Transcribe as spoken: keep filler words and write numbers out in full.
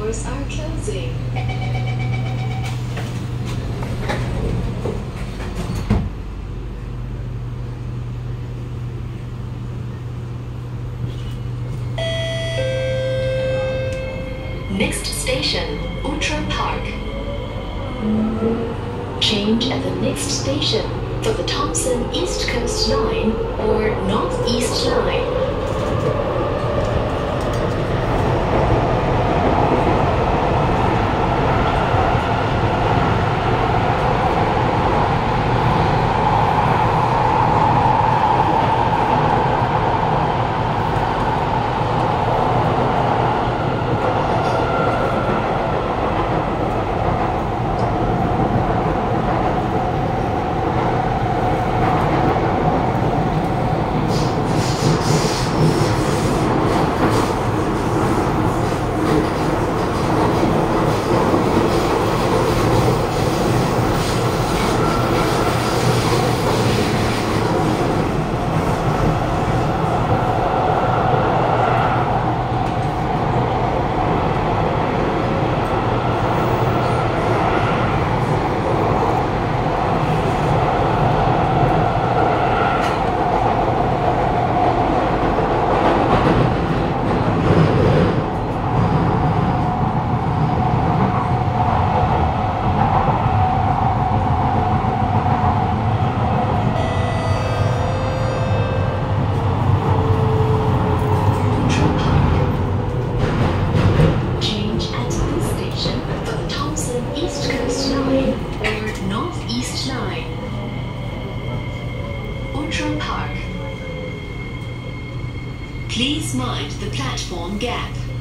doors are closing. Next station, Outram Park. Change at the next station for the Thomson East Coast Line or North East Line. Outram Park. Please mind the platform gap.